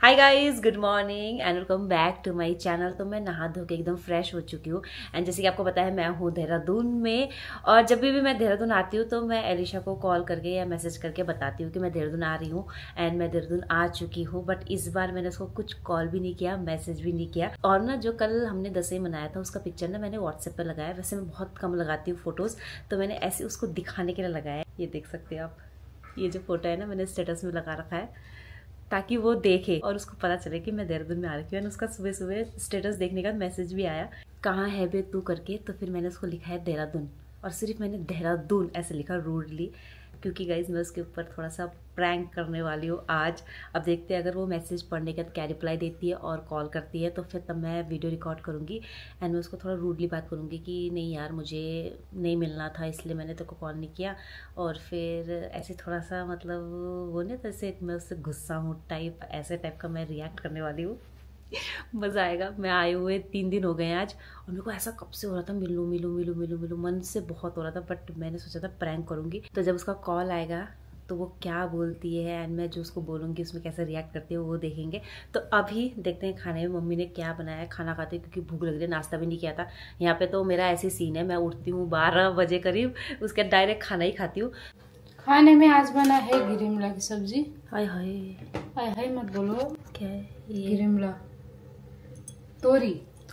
Hi guys, good morning and welcome back to my channel. तो मैं नहा धो के एकदम फ्रेश हो चुकी हूँ एंड जैसे कि आपको पता है मैं हूँ देहरादून में। और जब भी मैं देहरादून आती हूँ तो मैं एलिशा को कॉल करके या मैसेज करके बताती हूँ कि मैं देहरादून आ रही हूँ एंड मैं देहरादून आ चुकी हूँ। बट इस बार मैंने उसको कुछ कॉल भी नहीं किया, मैसेज भी नहीं किया। और ना जो कल हमने दसवीं मनाया था उसका पिक्चर ना मैंने व्हाट्सएप पर लगाया। वैसे मैं बहुत कम लगाती हूँ फोटोज, तो मैंने ऐसे उसको दिखाने के लिए लगाया। ये देख सकते हैं आप, ये जो फोटो है ना मैंने स्टेटस में लगा रखा है ताकि वो देखे और उसको पता चले कि मैं देहरादून में आ रखी हूँ। उसका सुबह सुबह स्टेटस देखने का मैसेज भी आया, कहाँ है बे तू करके। तो फिर मैंने उसको लिखा है देहरादून, और सिर्फ मैंने देहरादून ऐसे लिखा रूडली, क्योंकि गाइज मैं उसके ऊपर थोड़ा सा प्रैंक करने वाली हूँ आज। अब देखते हैं अगर वो मैसेज पढ़ने के बाद क्या रिप्लाई देती है और कॉल करती है तो फिर तब मैं वीडियो रिकॉर्ड करूँगी एंड मैं उसको थोड़ा रूडली बात करूँगी कि नहीं यार मुझे नहीं मिलना था इसलिए मैंने तेरे को कॉल नहीं किया। और फिर ऐसे थोड़ा सा मतलब वो नहीं जैसे मैं उससे गुस्सा हूँ टाइप, ऐसे टाइप का मैं रिएक्ट करने वाली हूँ। मज़ा आएगा। मैं आए हुए 3 दिन हो गए हैं आज और मेरे को ऐसा कब से हो रहा था मिलूं मिलूं मिलूं मिलूं मिलूं, मन से बहुत हो रहा था। बट मैंने सोचा था प्रैंक करूंगी, तो जब उसका कॉल आएगा तो वो क्या बोलती है एंड मैं जो उसको बोलूँगी उसमें कैसे रिएक्ट करती है वो देखेंगे। तो अभी देखते हैं खाने में मम्मी ने क्या बनाया है। खाना खाते क्योंकि भूख लग रही है, नाश्ता भी नहीं किया था। यहाँ पे तो मेरा ऐसी सीन है, मैं उठती हूँ 12 बजे करीब, उसके डायरेक्ट खाना ही खाती हूँ। खाने में आज बना है गिरिमला की सब्जी। हाय हाय हाय हाय मत बोलो, क्या है ये? गिरिमला तोरी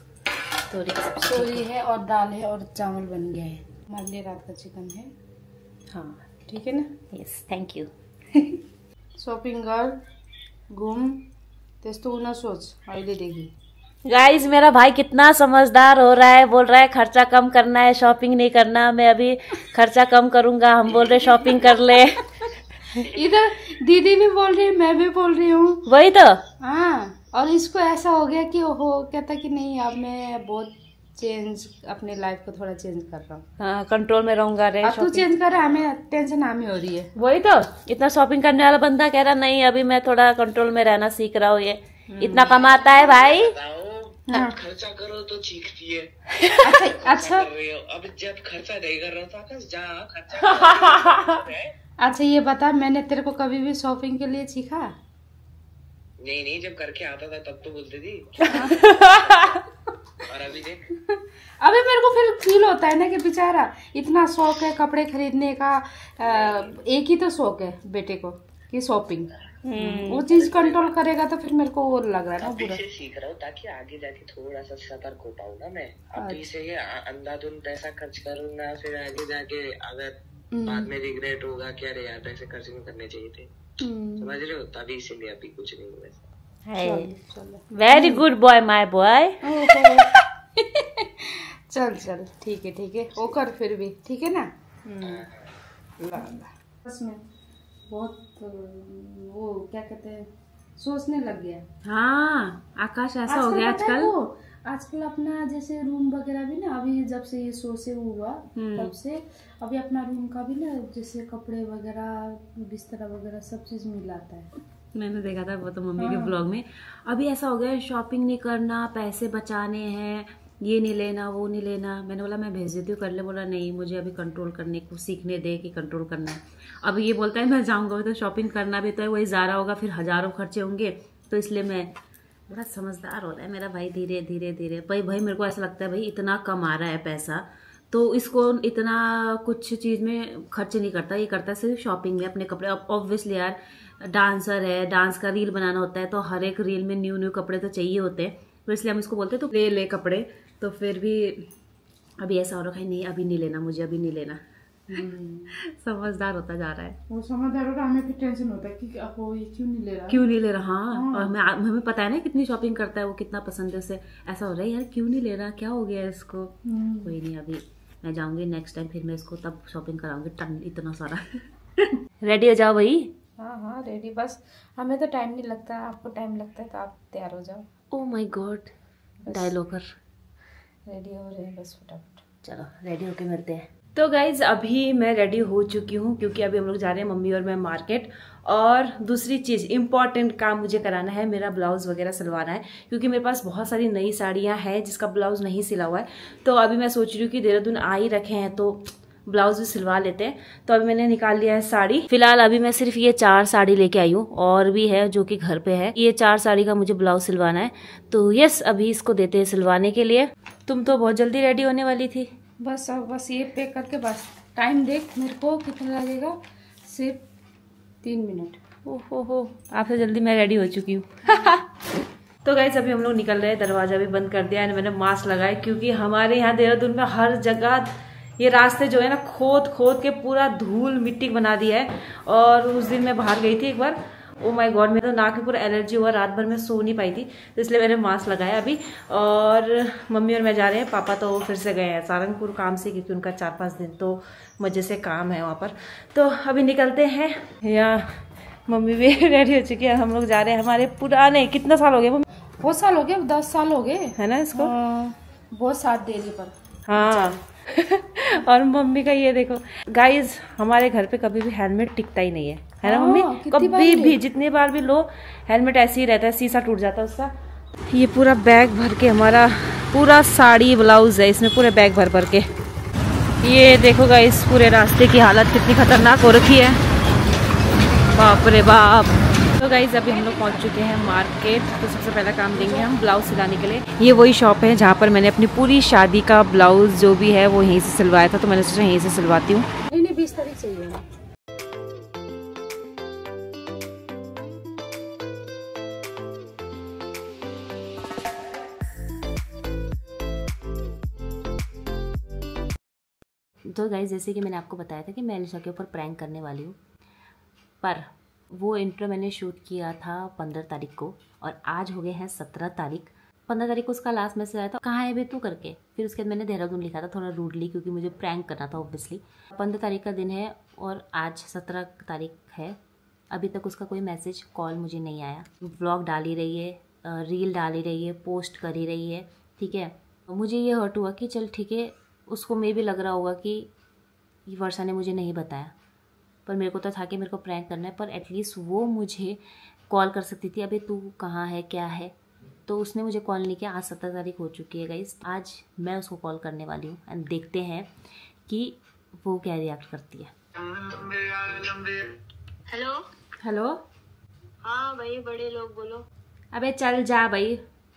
तोरी है और दाल है और चावल बन गया है। हमारे लिए रात का चिकन है। हाँ ठीक है ना? Yes, thank you. शॉपिंग कर घूम तेज तो ना सोच आइले देगी। गाइस मेरा भाई कितना समझदार हो रहा है, बोल रहा है खर्चा कम करना है, शॉपिंग नहीं करना। मैं अभी खर्चा कम करूंगा, हम बोल रहे शॉपिंग कर ले। इधर दीदी भी बोल रही है, मैं भी बोल रही हूँ। वही तो। हाँ, और इसको ऐसा हो गया कि ओहो, कहता कि नहीं अब मैं बहुत चेंज अपने लाइफ को थोड़ा चेंज कर रहा हूँ। हाँ, कंट्रोल में रहूंगा रे। तू चेंज कर रहा है, हमें टेंशन हमें हो रही है। वही तो, इतना शॉपिंग करने वाला बंदा कह रहा नहीं अभी मैं थोड़ा कंट्रोल में रहना सीख रहा हूँ। ये इतना कमाता है भाई। हाँ। खर्चा करो तो चीखती है। अच्छा कर रही हो अब, जब खर्चा नहीं कर रहा था जा खर्चा। अच्छा ये बता, मैंने तेरे को कभी भी शॉपिंग के लिए सीखा? नहीं, जब करके आता था तब तो बोलती थी। और अभी देख, अभी मेरे को फिर फील होता है ना कि बेचारा इतना शौक है कपड़े खरीदने का। एक ही तो शौक है बेटे को कि शॉपिंग। वो चीज कंट्रोल करेगा तो फिर मेरे को वो लग रहा है ना बुरा। सीख रहा हूँ ताकि आगे जाके थोड़ा सा सतर्क हो पाऊँ ना मैं। अभी से ये अंधाधुंध पैसा खर्च करूंगा, फिर आगे जाके अगर बाद में रिग्रेट होगा कि अरे यार पैसे खर्च नहीं करने चाहिए थे, समझ रहे हो? तभी इसीलिए अभी कुछ नहीं हुआ। Very good boy my boy. चल ठीक है वो कर फिर भी ठीक है ना। उसमें बहुत वो क्या कहते हैं सोचने लग गया। हाँ आकाश ऐसा हो गया आजकल अपना जैसे रूम वगैरह भी ना, अभी जब से ये शो से हुआ तब से अभी अपना रूम का भी ना जैसे कपड़े वगैरह बिस्तर वगैरह सब चीज मिलाता है। मैंने देखा था वो तो मम्मी के ब्लॉग में। अभी ऐसा हो गया शॉपिंग नहीं करना, पैसे बचाने हैं, ये नहीं लेना वो नहीं लेना। मैंने बोला मैं भेज देती हूँ कर ले, बोला नहीं मुझे अभी कंट्रोल करने को सीखने दे कि कंट्रोल करना है। अब ये बोलता है मैं जाऊंगा तो शॉपिंग करना भी तो है, वही ज़्यादा होगा फिर हजारों खर्चे होंगे, तो इसलिए मैं बड़ा समझदार हो रहा है मेरा भाई धीरे धीरे। भाई मेरे को ऐसा लगता है भाई इतना कमा रहा है पैसा तो इसको इतना कुछ चीज़ में खर्च नहीं करता, ये करता है सिर्फ शॉपिंग में अपने कपड़े। ऑब्वियसली यार डांसर है, डांस का रील बनाना होता है तो हर एक रील में न्यू कपड़े तो चाहिए होते हैं, तो इसलिए हम इसको बोलते हैं तो ले कपड़े। तो फिर भी अभी ऐसा हो रहा है नहीं अभी नहीं लेना, मुझे अभी नहीं लेना। समझदार होता जा रहा है वो, समझदार हो रहा है। हमें फिर टेंशन होता है कि अब वो ये क्यों नहीं ले रहा। हाँ। और हमें पता है ना कितनी शॉपिंग करता है वो, कितना पसंद है उसे। ऐसा हो रहा है यार क्यों नहीं ले रहा, क्या हो गया है इसको। कोई नहीं, अभी मैं जाऊंगी नेक्स्ट टाइम फिर मैं इसको तब शॉपिंग कराऊंगी इतना सारा। रेडी हो जाओ भाई। हाँ रेडी, बस हमें तो टाइम नहीं लगता, आपको टाइम लगता है तो आप तैयार हो जाओ। ओ माय गॉड, डायलॉगर रेडी हो रहे हैं बस फटाफट। चलो रेडी होके मिलते हैं। तो गाइज अभी मैं रेडी हो चुकी हूँ क्योंकि अभी हम लोग जा रहे हैं मम्मी और मैं मार्केट। और दूसरी चीज़ इम्पॉर्टेंट काम मुझे कराना है, मेरा ब्लाउज़ वगैरह सिलवाना है क्योंकि मेरे पास बहुत सारी नई साड़ियाँ हैं जिसका ब्लाउज़ नहीं सिला हुआ है। तो अभी मैं सोच रही हूँ कि देहरादून आ ही रखे हैं तो ब्लाउज भी सिलवा लेते हैं। तो अभी मैंने निकाल लिया है साड़ी। फिलहाल अभी मैं सिर्फ ये 4 साड़ी लेके आई हूँ, और भी है जो कि घर पे है। ये 4 साड़ी का मुझे ब्लाउज सिलवाना है, तो यस अभी इसको देते हैं सिलवाने के लिए। तुम तो बहुत जल्दी रेडी होने वाली थी। बस अब बस ये पैक करके बस। टाइम देख मेरे को कितना लगेगा, सिर्फ 3 मिनट। ओहो, आपसे जल्दी मैं रेडी हो चुकी हूँ। तो गाइस अभी हम लोग निकल रहे हैं, दरवाजा भी बंद कर दिया है। मैंने मास्क लगाया क्योंकि हमारे यहाँ देहरादून में हर जगह ये रास्ते जो है ना खोद खोद के पूरा धूल मिट्टी बना दिया है। और उस दिन मैं बाहर गई थी एक बार, ओ माय गॉड, मेरे तो नाक में पूरा एलर्जी हुआ, रात भर मैं सो नहीं पाई थी, तो इसलिए मैंने मास्क लगाया अभी। और मम्मी और मैं जा रहे हैं, पापा तो फिर से गए हैं सारंगपुर काम से, क्योंकि उनका 4-5 दिन तो मजे से काम है वहाँ पर। तो अभी निकलते हैं। या मम्मी भी रेडी हो चुकी है, हम लोग जा रहे हैं। हमारे पुराने कितना साल हो गए मम्मी? बहुत साल हो गए, 10 साल हो गए है ना इसको। बहुत साथ देने पर। हाँ। और मम्मी का ये देखो गाइज, हमारे घर पे कभी भी हेलमेट टिकता ही नहीं है ना मम्मी? कभी भी जितनी बार भी लो हेलमेट ऐसे ही रहता है, शीशा टूट जाता है उसका। ये पूरा बैग भर के हमारा पूरा साड़ी ब्लाउज है इसमें, पूरे बैग भर भर के। ये देखो गाइज पूरे रास्ते की हालत कितनी खतरनाक हो रखी है, बाप रे बाप। तो गाइज अभी हम लोग पहुंच चुके हैं मार्केट। तो सबसे पहला काम देंगे हम ब्लाउज सिलाने के लिए। ये वही शॉप है जहाँ पर मैंने अपनी पूरी शादी का ब्लाउज जो भी है वो यहीं से सिलवाया था, तो मैंने सोचा यहीं से सिलवाती हूँ। नहीं 20 तारीख चाहिए। तो गाइज जैसे कि मैंने आपको बताया था कि मैं एलिशा के ऊपर प्रैंक करने वाली हूँ, पर वो इंट्रो मैंने शूट किया था 15 तारीख को, और आज हो गए हैं 17 तारीख। 15 तारीख को उसका लास्ट मैसेज आया था, कहाँ है बे तू करके। फिर उसके बाद मैंने देहरादून लिखा था थोड़ा रूडली, क्योंकि मुझे प्रैंक करना था ऑब्वियसली। 15 तारीख का दिन है और आज 17 तारीख है। अभी तक उसका कोई मैसेज कॉल मुझे नहीं आया। व्लॉग डाल ही रही है, रील डाल ही रही है, पोस्ट कर ही रही है, ठीक है। मुझे ये हर्ट हुआ कि चल ठीक है, उसको मे भी लग रहा होगा कि वर्षा ने मुझे नहीं बताया, पर मेरे को तो था कि मेरे को प्रैंक करना है, पर एटलीस्ट वो मुझे कॉल कर सकती थी, अबे तू कहाँ है क्या है। तो उसने मुझे कॉल नहीं किया। आज 17 तारीख हो चुकी है गाइस, आज मैं उसको कॉल करने वाली हूँ एंड देखते हैं कि वो क्या रिएक्ट करती है। Hello hello. हाँ भाई, बड़े लोग बोलो। अबे चल जा भाई,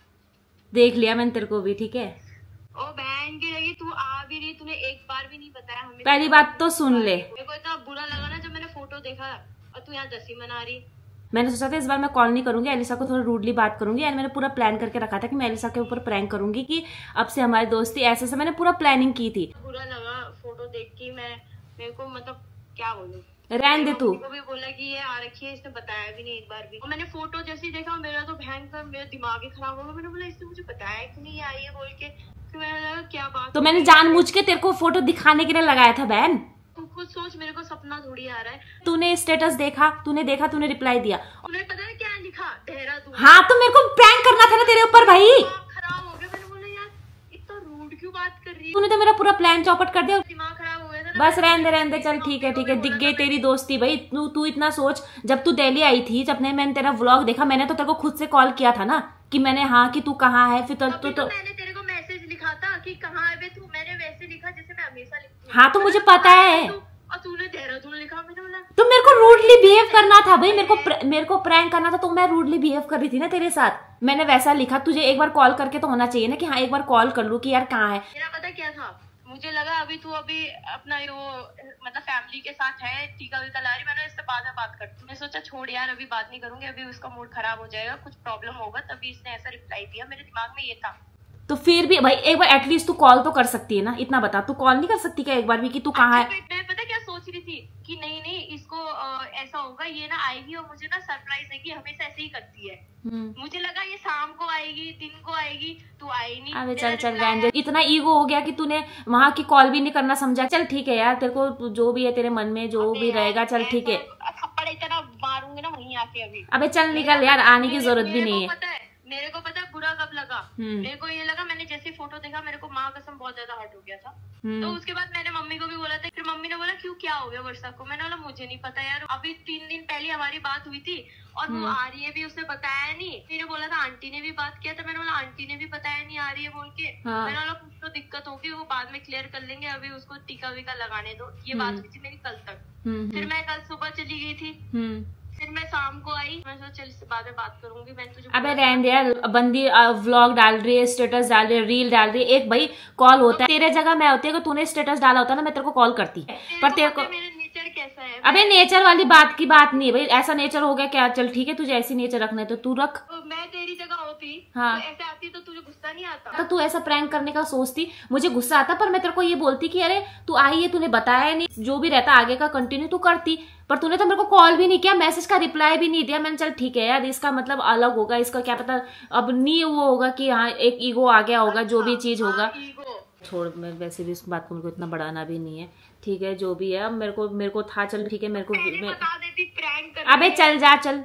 देख लिया मैंने तेरे को भी, ठीक है। ओ बहन की लगी, तू आ भी रही, तूने एक बार भी नहीं बताया हमें। पहली बात तो सुन ले, मेरे को इतना बुरा लगा ना जब मैंने फोटो देखा, और तू यहाँ दसी मना रही। मैंने सोचा था इस बार मैं कॉल नहीं करूंगी, एलिसा को थोड़ा रूडली बात करूंगी। एंड मैंने पूरा प्लान करके रखा था कि मैं एलिसा के ऊपर प्रैंक करूंगी, कि अब से हमारी दोस्ती ऐसे से, मैंने पूरा प्लानिंग की थी। बुरा लगा फोटो देख के, मेरे को मतलब क्या बोलूं। रहने दे तू। को भी बोला कि ये आ रखी है, इसने बताया भी नहीं एक बार भी। और मैंने फोटो जैसे ही देखा मेरा तो भयंकर, मेरा दिमाग ही खराब हो गया। मैंने बोला इसने मुझे बताया कि नहीं आई है बोल के, फिर मैंने लगा क्या बात। तो मैंने जानबूझ के तेरे को फोटो दिखाने के लिए लगाया था बहन। तू खुद सोच, मेरे को सपना थोड़ी आ रहा है। तूने स्टेटस देखा, तूने रिप्लाई दिया, उन्हें पता है क्या लिखा, देहरादून। हाँ तो मेरे को प्रैंक करना था ना तेरे ऊपर भाई। खराब हो गया, मैंने बोला यार इतना रूड क्यों बात कर रही है। तूने तो मेरा पूरा प्लान चौपट कर दिया। दिमाग खराब हो गया था। बस रहने दे, चल ठीक है, दिख गई तेरी दोस्ती भाई। तू इतना सोच, जब तू दिल्ली आई थी, जब मैंने तेरा व्लॉग देखा, मैंने तो तेरे को खुद से कॉल किया था ना कि मैंने हाँ कि तू कहाँ है। फिर तो मैंने तेरे को मैसेज लिखा था कि कहाँ है बे तू, मैंने वैसे लिखा जैसे मैं हमेशा लिखती हूँ। हाँ तो मुझे पता है, और तूने देहरादून लिखा। मैंने बोला तो मेरे को रूडली बिहेव करना था भाई, मेरे को प्रैंक करना था, तो मैं रूडली बिहेव कर रही थी ना तेरे साथ। मैंने वैसा लिखा, तुझे एक बार कॉल करके तो होना चाहिए ना कि हाँ एक बार कॉल कर लूं कि यार कहाँ है। मेरा पता क्या था, मुझे लगा अभी तू अपना वो मतलब फैमिली के साथ है, टीका वीका ला रही। मैंने इससे बाद में बात करती। मैं सोचा छोड़ यार, अभी बात नहीं करूंगी, अभी उसका मूड खराब हो जाएगा, कुछ प्रॉब्लम होगा, तभी इसने ऐसा रिप्लाई दिया। मेरे दिमाग में ये था। तो फिर भी भाई एक बार एटलीस्ट तू कॉल तो कर सकती है ना, इतना बता। तू कॉल नहीं कर सकती क्या एक बार भी कि तू कहाँ है। मैं पता क्या सोच रही थी कि नहीं इसको ऐसा होगा, ये ना आएगी और मुझे ना सरप्राइज देगी, हमेशा ऐसे ही करती है। मुझे लगा ये शाम को आएगी, दिन को आएगी, तू आई नहीं। अबे चल रहने दे, इतना ईगो हो गया कि तूने वहां की कॉल भी नहीं करना समझा। चल ठीक है यार, तेरे को जो भी है तेरे मन में जो भी रहेगा, चल ठीक है। थप्पड़ इतना मारूंगी ना वहीं आके अभी। अबे चल निकल यार, आने की जरूरत भी नहीं है। मेरे को पता है बुरा कब लगा। मेरे को ये लगा, मैंने जैसे फोटो देखा मेरे को माँ कसम बहुत ज्यादा हर्ट हो गया था। तो उसके बाद मैंने मम्मी को भी बोला था। फिर मम्मी ने बोला क्यों, क्या हो गया वर्षा को। मैंने बोला मुझे नहीं पता यार, अभी 3 दिन पहले हमारी बात हुई थी और वो आ रही है भी, उसने बताया नहीं। मैंने बोला था आंटी ने भी बात किया था, मैंने बोला आंटी ने भी बताया नहीं आ रही है बोल के। मैंने बोला कुछ तो दिक्कत होगी, वो बाद में क्लियर कर लेंगे, अभी उसको टीका वीका लगाने दो। ये बात हुई थी मेरी कल तक। फिर मैं कल सुबह चली गई थी, फिर मैं शाम को आई, मैं सोचा चल इससे बाद में बात करूंगी। मैं तुझे अबे रहने दे यार, बंदी व्लॉग डाल रही है, स्टेटस डाल रही है, रील डाल रही है, एक भाई कॉल होता है। तेरे जगह मैं होती है, अगर तूने स्टेटस डाला होता ना मैं तेरे को कॉल करती, पर तेरे को कैसा है। अबे नेचर वाली बात की बात नहीं है भाई, ऐसा नेचर हो गया क्या? चल ठीक है, तुझे ऐसी नेचर रखना है तो तू रख। मैं तेरी जगह होती, हाँ, तो ऐसे आती तो तुझे गुस्सा नहीं आता? तो तू ऐसा प्रैंक करने का सोचती, मुझे गुस्सा आता, पर मैं तेरे को ये बोलती कि अरे तू आई है, तूने बताया नहीं, जो भी रहता आगे का कंटिन्यू तू करती, पर तूने तो मेरे को कॉल भी नहीं किया, मैसेज का रिप्लाई भी नहीं दिया। मैंने चल ठीक है यार, इसका मतलब अलग होगा, इसका क्या पता अब नहीं वो होगा कि हाँ एक ईगो आ गया होगा, जो भी चीज होगा छोड़। मैं वैसे भी इस बात को मेरे को इतना बढ़ाना भी नहीं है, ठीक है जो भी है। अब मेरे को था, चल ठीक है, मेरे को बता देती प्रैंक कर। अबे चल जा, चल,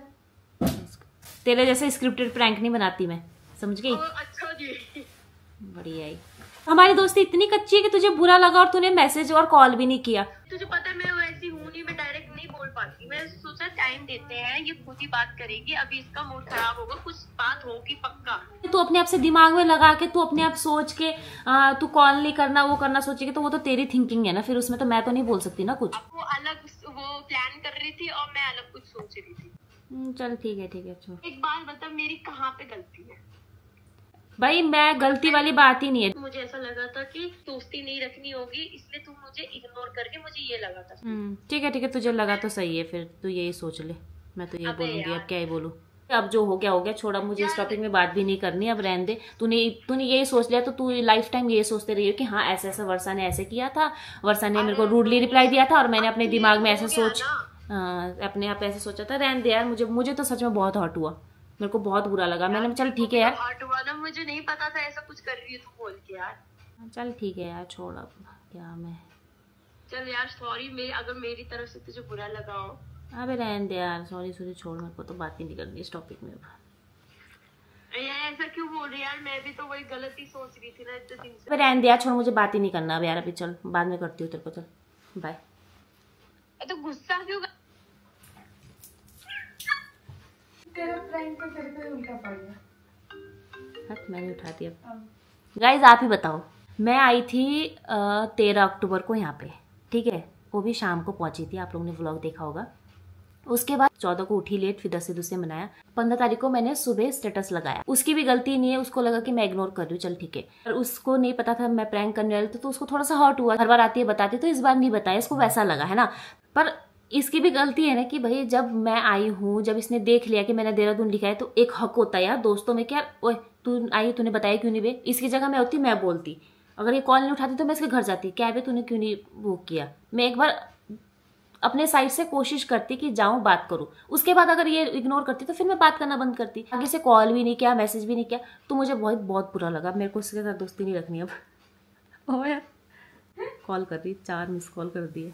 तेरे जैसे स्क्रिप्टेड प्रैंक नहीं बनाती मैं, समझ गई? अच्छा जी, बढ़िया ही। हमारी दोस्ती इतनी कच्ची है कि तुझे बुरा लगा और तूने मैसेज और कॉल भी नहीं किया। तुझे पता है मैं वैसी हूँ नहीं, मैं डायरेक्ट नहीं बोल पाती। मैं सोचा टाइम देते हैं, ये खुद ही बात करेगी, अभी इसका मूड खराब होगा, कुछ बात होगी पक्का। तू अपने आप से दिमाग में लगा के, तू अपने आप सोच के तू कॉल नहीं करना, वो करना सोचेगी, तो वो तो तेरी थिंकिंग है ना, फिर उसमें तो मैं तो नहीं बोल सकती ना कुछ। वो अलग वो प्लान कर रही थी और मैं अलग कुछ सोच रही थी। चल ठीक है छोड़। एक बात बता, मेरी कहाँ पे गलती है? भाई मैं गलती वाली बात ही नहीं है। मुझे ऐसा लगा था कि दोस्ती नहीं रखनी होगी, इसलिए तुम मुझे इग्नोर करके, मुझे ये लगा था। ठीक है तुझे लगा तो सही है, फिर तू यही सोच ले, मैं तो यही बोलूंगी, अब क्या ही बोलूं। अब जो हो गया छोड़ा, मुझे इस टॉपिक में बात भी नहीं करनी, अब रहने दे। तूने यही सोच लिया तो तू लाइफ टाइम ये सोचते रही हो कि हाँ ऐसा ऐसा वर्षा ने ऐसे किया था, वर्षा ने मेरे को रूडली रिप्लाई दिया था और मैंने अपने दिमाग में ऐसा सोच अपने आप ऐसे सोचा था। रहने दे यार, मुझे तो सच में बहुत हर्ट हुआ, मेरे को बहुत बुरा लगा। मैंने चल ठीक है यार, हर्ट हुआ ना, मुझे नहीं पता था ऐसा कुछ कर रही है तू बोल के यार। चल ठीक है यार छोड़, अब क्या मैं। चल यार सॉरी, अगर मेरी तरफ से तुझे बुरा लगा हो। अबे रहने दे यार, सॉरी छोड़, मेरे को तो बात ही नहीं करनी इस टॉपिक में। यार ऐसा क्यों बोल रही यार, मैं भी तो वही गलती सोच रही थी ना इतने दिन से। अबे रहने दे यार, छोड़, मुझे बात ही नहीं करना अब यार, अभी चल बाद में करती हूँ तेरे को, चल बाय। तो गुस्सा क्यों? तेरा प्रैंक को करके उल्टा पड़ गया। हट, मैंने उठा दिया। गाइज आप ही बताओ, मैं आई थी 13 अक्टूबर को यहाँ पे, ठीक है, वो भी शाम को पहुंची थी, आप लोगों ने व्लॉग देखा होगा। उसके बाद 14 को उठी लेट, फिर 10 से मनाया। 15 तारीख को मैंने सुबह स्टेटस लगाया, उसकी भी गलती नहीं है, उसको लगा कि मैं इग्नोर कर रही हूँ, चल ठीक है। और उसको नहीं पता था मैं प्रैंक करने वाली थी, तो उसको थोड़ा सा हर्ट हुआ। हर बार आती है बताती, तो इस बार नहीं बताया, इसको वैसा लगा है ना। पर इसकी भी गलती है ना कि भाई जब मैं आई हूँ, जब इसने देख लिया कि मैंने देहरादून लिखा है, तो एक हक होता है यार दोस्तों में, क्या ओए तू आई, तूने बताया क्यों नहीं बे? इसकी जगह मैं होती, मैं बोलती, अगर ये कॉल नहीं उठाती तो मैं इसके घर जाती, क्या बे तूने क्यों नहीं वो किया। मैं एक बार अपने साइड से कोशिश करती कि जाऊं बात करूं, उसके बाद अगर ये इग्नोर करती तो फिर मैं बात करना बंद करती। आगे से कॉल भी नहीं किया, मैसेज भी नहीं किया, तो मुझे बहुत बुरा लगा। मेरे को इसके साथ दोस्ती नहीं रखनी अब। ओ यार कॉल कर रही, 4 मिस कॉल कर दिए।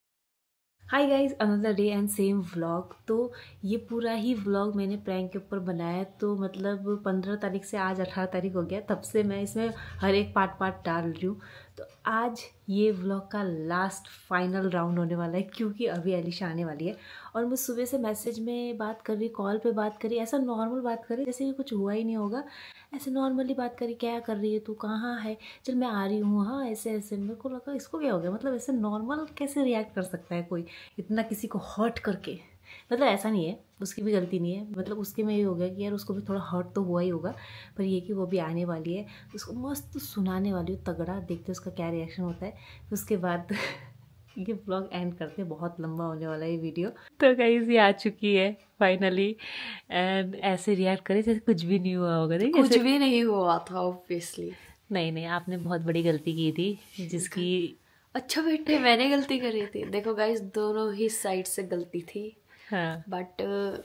Hi guys, another day and same vlog. तो ये पूरा ही व्लॉग मैंने प्रैंक के ऊपर बनाया, तो मतलब 15 तारीख से आज 18 तारीख हो गया, तब से मैं इसमें हर एक पार्ट डाल रही हूँ। तो आज ये व्लॉग का लास्ट फाइनल राउंड होने वाला है, क्योंकि अभी एलिशा आने वाली है। और मैं सुबह से मैसेज में बात कर रही, कॉल पे बात करी, ऐसा नॉर्मल बात करी जैसे कि कुछ हुआ ही नहीं होगा, ऐसे नॉर्मली बात करी, क्या कर रही है तू, कहाँ है, चल मैं आ रही हूँ, हाँ ऐसे। मेरे को लगा इसको क्या हो गया, मतलब ऐसे नॉर्मल कैसे रिएक्ट कर सकता है कोई इतना किसी को हर्ट करके। मतलब ऐसा नहीं है, उसकी भी गलती नहीं है, मतलब उसके में ये हो गया कि यार उसको भी थोड़ा हर्ट तो हुआ ही होगा, पर ये कि वो भी आने वाली है, उसको मस्त सुनाने वाली हूँ तगड़ा, देखते उसका क्या रिएक्शन होता है। उसके बाद ये व्लॉग एंड करते, बहुत लंबा होने वाला है ये वीडियो। तो गाइस ये आ चुकी है फाइनली, एंड ऐसे रिएक्ट करे जैसे कुछ भी नहीं हुआ होगा। देखिए कुछ भी नहीं हुआ था ऑब्वियसली। नहीं आपने बहुत बड़ी गलती की थी जिसकी। अच्छा बेटे मैंने गलती करी थी, देखो गाइस दोनों ही साइड से गलती थी, हाँ बट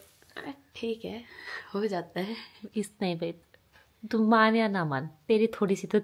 ठीक है हो जाता है। इस नहीं भाई, तुम मान या ना मान, तेरी थोड़ी सी तो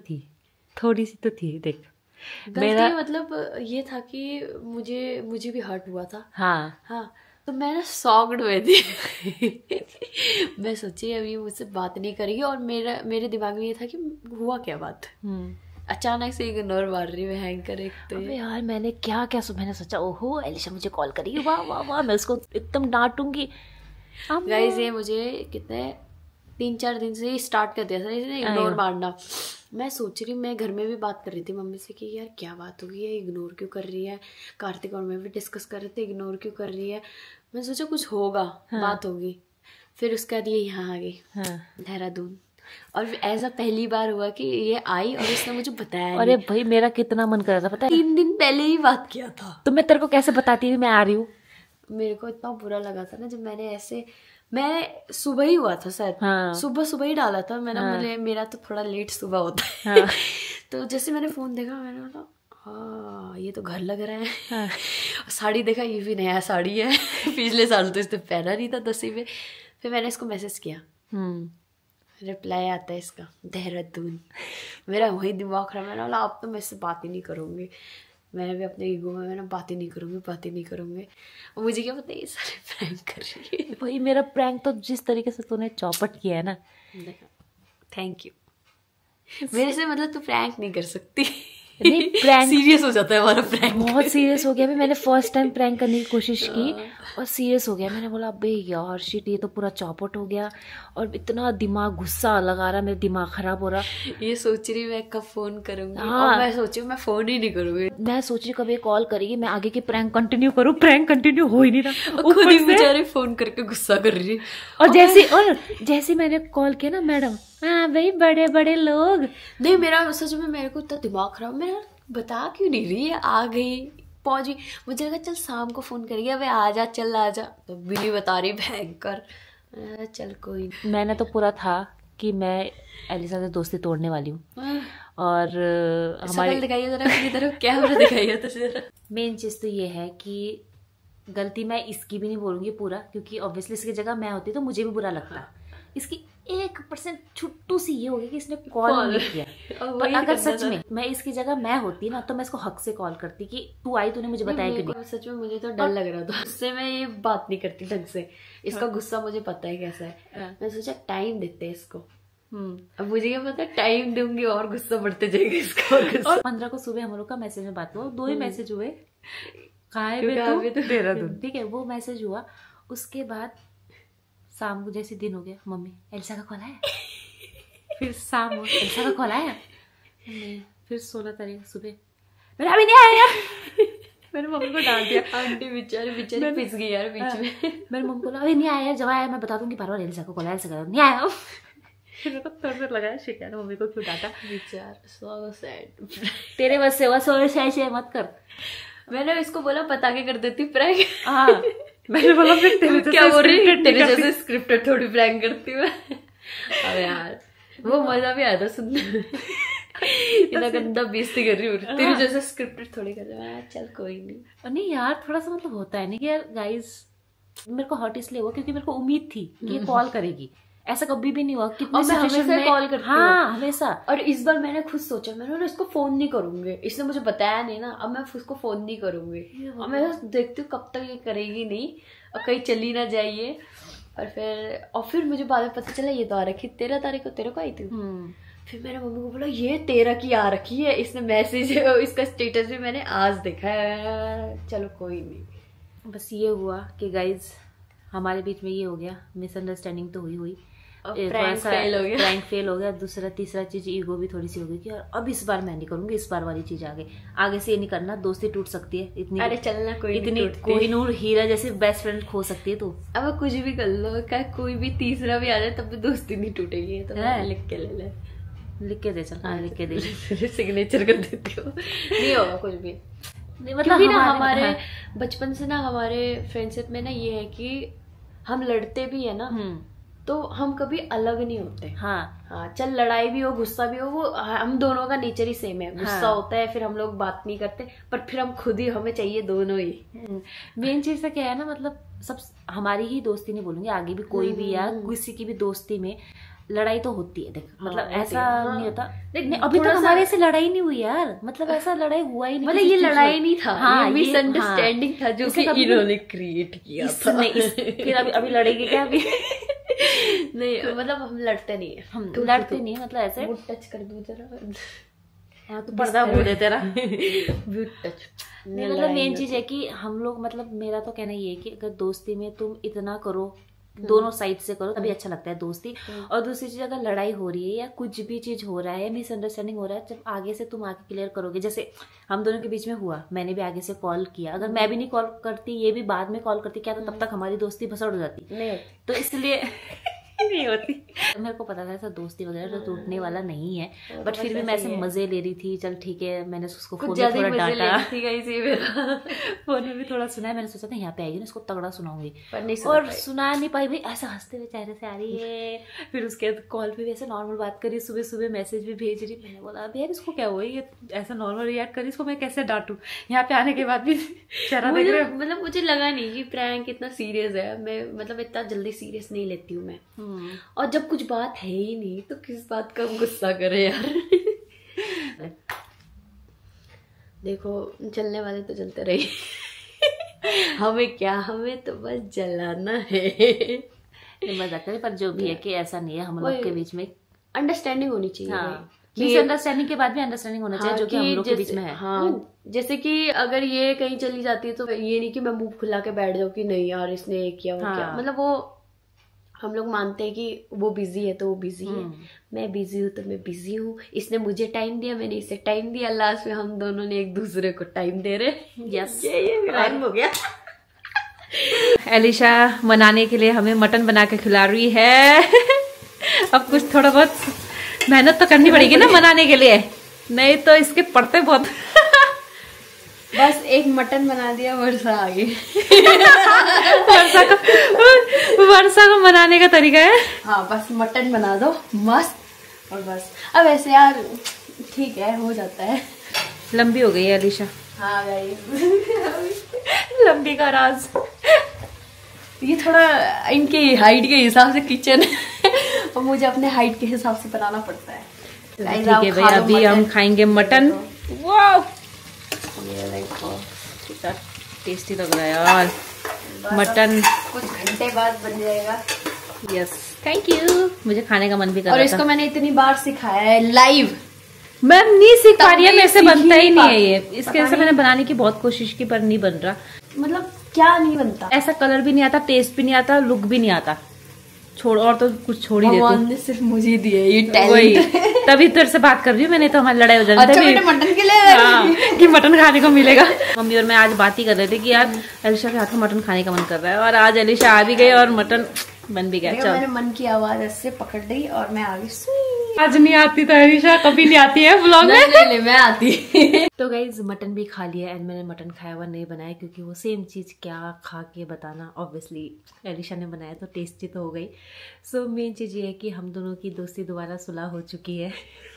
थी देख। मेरा मतलब ये था कि मुझे भी हर्ट हुआ था। हाँ तो मैं ना सॉक्ड में थी। मैं सोची अभी मुझसे बात नहीं करेगी, और मेरे दिमाग में ये था कि हुआ क्या बात। अचानक से इग्नोर मार रही मैं, हैंग कर एक तो यार मैंने मैंने सोचा ओहो एलिशा मुझे कॉल करेगी, वाह वाह वाह, मैं उसको एकदम डांटूंगी। गाइस ये मुझे कितने 3-4 दिन से स्टार्ट कर दिया था इसने इग्नोर मारना। मैं सोच रही, मैं घर में भी बात कर रही थी मम्मी से कि यार क्या बात हो गई है, इग्नोर क्यों कर रही है। कार्तिक और मैं भी डिस्कस कर रहे थे, इग्नोर क्यों कर रही है। मैं सोचा कुछ होगा, बात होगी। फिर उसके बाद ये यहाँ आ गई देहरादून, और ऐसा पहली बार हुआ कि ये आई और इसने मुझे बताया। अरे भाई मेरा कितना मन कर रहा था पता है, 3 दिन पहले ही बात किया था। तो मैं तेरे को कैसे बताती मैं आ रही हूँ। मेरे को इतना बुरा लगा था ना जब मैंने ऐसे, मैं सुबह ही हुआ था शायद, सुबह ही डाला था मैंने। मेरा तो थोड़ा लेट सुबह होता है। तो जैसे मैंने फोन देखा, मैंने बोला हाँ ये तो घर लग रहा है। साड़ी देखा, ये भी नया साड़ी है। पिछले साल तो इसने पहना नहीं था 10वीं में। फिर मैंने इसको मैसेज किया, रिप्लाई आता है इसका देहरादून। मेरा वही दिमाग खराब। मैंने बोला अब तो मैं इससे बात ही नहीं करूँगी। मैं भी अपने ईगो में मैंने बात ही नहीं करूँगी। और मुझे क्या पता ये सारे प्रैंक कर रही है। वही मेरा प्रैंक तो जिस तरीके से तूने चौपट किया है ना, थैंक यू। मेरे से मतलब तू प्रैंक नहीं कर सकती। नहीं प्रैंक सीरियस हो जाता है हमारा प्रैंक, बहुत सीरियस हो गया। अभी मैंने फर्स्ट टाइम प्रैंक करने की कोशिश की और सीरियस हो गया। मैंने बोला अबे यार शिट, ये तो पूरा चौपट हो गया। और इतना दिमाग गुस्सा लगा रहा, मेरा दिमाग खराब हो रहा। ये सोच रही मैं कब फोन करूंगी। और मैं सोची मैं फोन ही नहीं करूंगी। मैं सोच रही कब ये कॉल करेगी, मैं आगे की प्रैंक कंटिन्यू करूँ। प्रैंक कंटिन्यू हो ही नहीं रहा, खुद ही बेचारे फोन करके गुस्सा कर रही। और जैसे मैंने कॉल किया ना, मैडम हाँ भाई बड़े बड़े लोग। नहीं मेरा सच में मेरे को इतना दिमाग खराब, मेरा बता क्यों नहीं रही है। आ गई पहुंची, मुझे लगा चल शाम को फोन करेगी, अबे आ जा। तो बिली बता रही भयंकर। चल कोई नहीं। मैंने तो पूरा था कि मैं एलिसा से दोस्ती तोड़ने वाली हूँ। और हमारे दिखाइए जरा अपनी तरफ, कैमरा दिखाइए तो जरा। मेन चीज़ तो ये है कि गलती मैं इसकी भी नहीं बोलूँगी पूरा, क्योंकि ऑब्वियसली इसकी जगह मैं होती तो मुझे भी बुरा लगता। इसकी 1% छुट्टू सी ये होगी कि इसने कॉल नहीं किया। पर अगर सच में मैं इसकी जगह मैं होती ना, तो मैं इसको हक से कॉल करती कि तू आई, तूने मुझे बताया क्यों नहीं। सच में मुझे तो डर लग रहा था उससे, मैं ये बात नहीं करती ढंग से। इसका गुस्सा मुझे पता है कैसा है। मैं सोचा टाइम देते हैं इसको। अब मुझे क्या पता, टाइम दूंगी और गुस्सा बढ़ते जाएगा इसका। और 15 को सुबह हम लोग का मैसेज में बात हुआ, 2 ही मैसेज हुए, कहाँ है देहरादून, ठीक है वो मैसेज हुआ। उसके बाद शाम को जैसे दिन हो गया, मम्मी एलिसा का कॉल आया। फिर शाम हो, एलिसा का कॉल आया। फिर 16 तारीख सुबह, मेरा अभी नहीं आया। मैंने मम्मी को डाल दिया। आंटी बेचारी पिस गई यार बीच में। मेरे मम्मी को अभी नहीं आया, जब आया मैं बता दूंगी बार बार एलिसा को कॉल आया, एलिसा नहीं आया। फिर मेरे को थोड़ा लगाया शिकायत, मम्मी को क्यों डांटा। बेचार सो सैड। तेरे बस से बस ऐसे मत कर। मैंने इसको बोला बता के कर देती प्रैंक। हाँ मैंने बोला फिर तेरे क्या बोल रही, तेरे जैसे स्क्रिप्टेड थोड़ी प्रैंक करती हूँ। अबे यार वो मजा भी आया था सुनने। इतना गंदा बेइज्जती कर रही हूँ, तेरी जैसे स्क्रिप्टेड थोड़ी कर रही हूँ। चल कोई नहीं यार, थोड़ा सा मतलब होता है नहीं कि यार गाइस, मेरे को हर्ट इसलिए हुआ क्योंकि मेरे को उम्मीद थी कि ये कॉल करेगी। ऐसा कभी भी नहीं हुआ। कितने सिचुएशन में कॉल करती हूँ। हाँ हमेशा। और इस बार मैंने खुद सोचा, मैंने इसको फोन नहीं करूंगी, इसने मुझे बताया नहीं ना, अब मैं उसको फोन नहीं करूंगी। और मैं देखती हूँ कब तक ये करेगी नहीं, और कहीं चली ना जाइए। और फिर मुझे बाद में पता चला ये तो आ रखी 13 तारीख को, तेरे को आई थी। फिर मैंने मम्मी को बोला ये 13 की आ रखी है, इसने मैसेज, इसका स्टेटस भी मैंने आज देखा है। चलो कोई नहीं। बस ये हुआ कि गाइज हमारे बीच में ये हो गया, मिसअंडरस्टैंडिंग तो हुई प्रैंक फेल हो गया। दूसरा तीसरा चीज ईगो भी थोड़ी सी हो गई कि यार अब इस बार मैं नहीं करूंगी, इस बार वाली चीज आगे से ये नहीं करना। दोस्ती टूट सकती है इतनी। अरे चलना इतनी कोहिनूर हीरा जैसे बेस्ट फ्रेंड खो सकती है तू। अब कुछ भी कर लो, क्या कोई भी तीसरा भी आ जाए तब भी दोस्ती नहीं टूटेगी। तो लिख के ले ले, लिख के दे। चल हाँ लिख के दे, सिग्नेचर कर देती हो। नहीं होगा कुछ भी नहीं। मतलब ना हमारे बचपन से ना हमारे फ्रेंडशिप में ना ये है कि हम लड़ते भी है ना तो हम कभी अलग नहीं होते। हाँ चल लड़ाई भी हो गुस्सा भी हो, वो हम दोनों का नेचर ही सेम है। गुस्सा होता है फिर हम लोग बात नहीं करते, पर फिर हम खुद ही, हमें चाहिए दोनों ही। मेन चीज तो क्या है ना, मतलब सब हमारी ही दोस्ती नहीं बोलूंगी, आगे भी कोई भी यार किसी की भी दोस्ती में लड़ाई तो होती है। देख मतलब ऐसा नहीं होता। देख अभी तक हमारे से लड़ाई नहीं हुई यार, मतलब ऐसा लड़ाई हुआ ही नहीं। मतलब ये लड़ाई नहीं था, ये मिसअंडरस्टैंडिंग था जो कि इन्होंने क्रिएट किया था। फिर अभी लड़ेगी क्या अभी? नहीं मतलब हम लड़ते नहीं है, हम लड़ते नहीं है। मतलब ऐसे टच कर दूं जरा। हाँ तो पर्दा हो दे तेरा। टच मतलब मेन चीज है कि हम लोग, मतलब मेरा तो कहना ये है कि अगर दोस्ती में तुम इतना करो दोनों साइड से करो तभी अच्छा लगता है दोस्ती। और दूसरी चीज, अगर लड़ाई हो रही है या कुछ भी चीज हो रहा है, मिसअंडरस्टैंडिंग हो रहा है, जब आगे से तुम आके क्लियर करोगे, जैसे हम दोनों के बीच में हुआ, मैंने भी आगे से कॉल किया, अगर मैं भी नहीं कॉल करती, ये भी बाद में कॉल करती, क्या तो तब तक हमारी दोस्ती भसड़ हो जाती। नहीं तो इसलिए नहीं होती। मेरे को पता था ऐसा दोस्ती वगैरह तो टूटने वाला नहीं है, बट फिर भी मैं ऐसे मजे ले रही थी। चल ठीक है, मैंने उसको फोन में थोड़ा डांटा, फोन में भी थोड़ा सुना। मैंने सोचा था यहाँ पे आएगी ना इसको तगड़ा सुनाऊंगी, और सुना नहीं पाई भाई, ऐसा हंसते हुए चेहरे से आ रही है। फिर उसके बाद कॉल पे भी ऐसे नॉर्मल बात करी, सुबह सुबह मैसेज भी भेज रही। मैंने बोला अब यार इसको क्या हुआ, ये ऐसा नॉर्मल रिएक्ट करी, इसको मैं कैसे डांटू। यहाँ पे आने के बाद भी चेहरा देख रहे हो। मतलब मुझे लगा नहीं कि प्रैंक इतना सीरियस है, मैं मतलब इतना जल्दी सीरियस नहीं लेती हूँ मैं। और जब कुछ बात है ही नहीं तो किस बात का गुस्सा करे यार। देखो चलने वाले तो चलते रहे। हमें क्या, हमें तो बस जलाना है। मजाक करे, पर जो भी है कि ऐसा नहीं है हम लोग के बीच में, अंडरस्टैंडिंग होनी चाहिए। हाँ, मिसअंडरस्टैंडिंग के बाद भी अंडरस्टैंडिंग होना चाहिए, जो कि हम लोग के बीच में है। हाँ, जैसे कि अगर ये कहीं चली जाती है तो ये नहीं कि मैं मुंह खुला के बैठ जाऊँ कि नहीं यार इसने ये किया, वो क्या। मतलब वो हम लोग मानते हैं कि वो बिजी है तो वो बिजी है, मैं बिजी हूँ तो मैं बिजी हूँ, इसने मुझे टाइम दिया, मैंने इसे टाइम दिया, लास्ट में हम दोनों ने एक दूसरे को टाइम दे रहे। यस, ये टाइम हो गया। एलिशा मनाने के लिए हमें मटन बना के खिला रही है। अब कुछ थोड़ा बहुत मेहनत तो करनी पड़ेगी ना मनाने के लिए, नहीं तो इसके पड़ते बहुत। बस एक मटन बना दिया, वर्षा आ गई। वर्षा को मनाने का तरीका है। हाँ, बस मटन बना दो मस्त, और बस। अब ऐसे यार ठीक है, हो जाता है। लंबी हो गई है एलिशा। हाँ भाई। लंबी का राज ये थोड़ा इनकी हाइट के हिसाब से किचन और मुझे अपने हाइट के हिसाब से बनाना पड़ता है। ठीक है भाई, अभी हम खाएंगे मटन। वाह, ये देखो कितना टेस्टी लग रहा है यार मटन। कुछ घंटे बाद बन जाएगा। Yes, thank you. मुझे खाने का मन भी कर रहा था। और इसको मैंने इतनी बार सिखाया है लाइव। मैं नहीं सीख पा रही है, मेरे से बनता ही नहीं है ये। इसके जैसे मैंने बनाने की बहुत कोशिश की पर नहीं बन रहा। मतलब क्या नहीं बनता, ऐसा कलर भी नहीं आता, टेस्ट भी नहीं आता, लुक भी नहीं आता। छोड़, और तो कुछ छोड़ ही भगवान ने सिर्फ मुझे दिया ये टैलेंट। तभी तेरे से बात कर रही हूँ, मैंने तो हमारी लड़ाई हो जाती है। अच्छा, मटन के लिए कि मटन खाने को मिलेगा। मम्मी और मैं आज बात ही कर रहे थे कि यार एलिशा के हाथ में मटन खाने का मन कर रहा है, और आज एलिशा आ भी गई और मटन बन भी गया। चल, मैंने मन की आवाज ऐसे पकड़ ली और मैं आ गई। आज नहीं आती तो एलिशा कभी नहीं आती है व्लॉग में। नहीं, मैं आती। तो गाइज मटन भी खा लिया, एंड मैंने मटन खाया हुआ नहीं बनाया, क्योंकि वो सेम चीज़ क्या खा के बताना। ऑब्वियसली एलिशा ने बनाया तो टेस्टी तो हो गई। सो मेन चीज़ ये है कि हम दोनों की दोस्ती दोबारा सुलह हो चुकी है।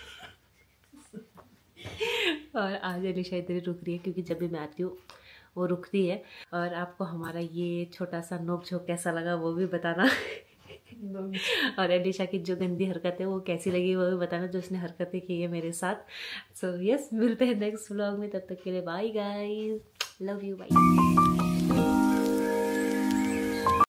और आज एलिशा इधर ही रुक रही है, क्योंकि जब भी मैं आती हूँ वो रुकती है। और आपको हमारा ये छोटा सा नोक झोंक कैसा लगा वो भी बताना। और एलिशा की जो गंदी हरकत है वो कैसी लगी वो भी बताना, जो उसने हरकतें की है मेरे साथ। सो यस, मिलते हैं नेक्स्ट व्लॉग में, तब तक के लिए bye guys, love you, bye.